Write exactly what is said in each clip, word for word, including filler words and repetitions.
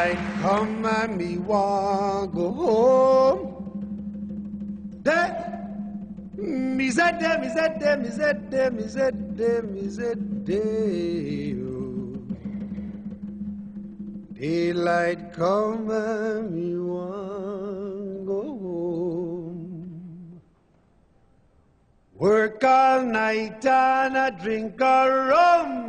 Daylight come and me want go home. Day, me said day, me said day, me said day, me said day, me said day. Oh. Daylight come and me want go home. Work all night and a drink a rum.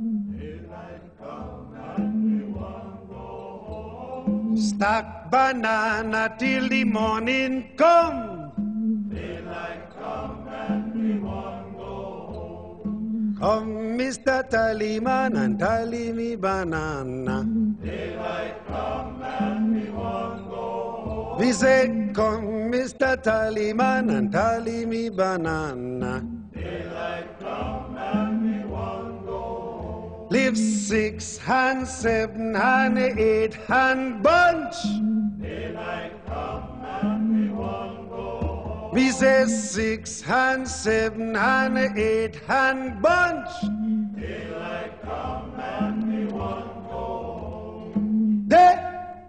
Stack banana till the morning come. Daylight come and we want go home. Come, Mister Tallyman, and tally me banana. Daylight come and we want go home. We say, come, Mister Tallyman, and tally me banana. Daylight come and we want go home. Live six hand, seven hand, eight hand bunch. Daylight come and we want go home. We say six hand, seven hand, eight hand bunch. Daylight come and we want go home. Day,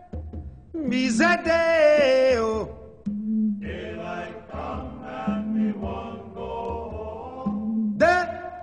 me say day, oh. Daylight come and we want go home. Day,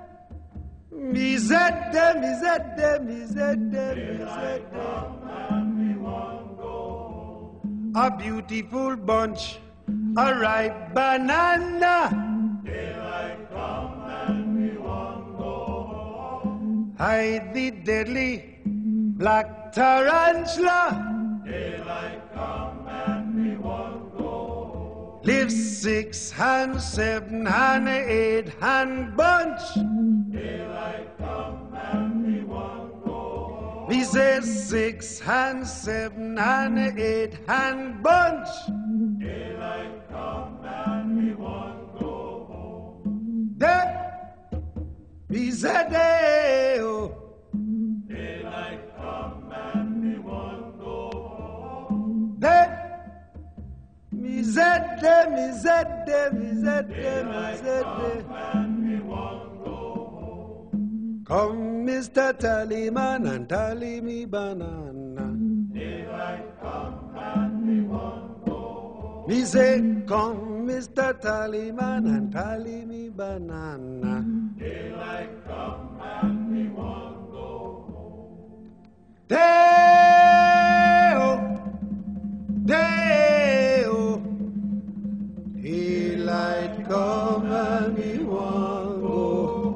me say day, me say day, me say day, me say day. Come and we want go home. A beautiful bunch, a ripe banana. Daylight come and we want go home. Hide the deadly black tarantula. Daylight come and we want go home. Live six hand, seven hand, eight hand bunch. Daylight come and we want go home. We say six hand, seven hand, eight hand bunch. Daylight come and we want go home. Day, we say day, oh. Daylight come and we want go home. Day, me say day, me say day, me say day, me say day. And we want go home. Come, Mister Tallyman, and tally me banana. Daylight come and we want go home. Me say, come, Mister Tallyman, and tally me banana. Daylight come and we want go home. Day-o, day-o, daylight come and me want go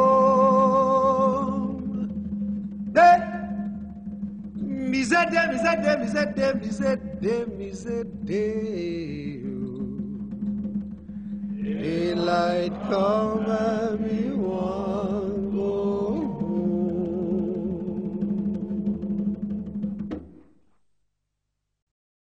home. Day, me say day, me say day, me say day, me say day, me say day. Daylight come and me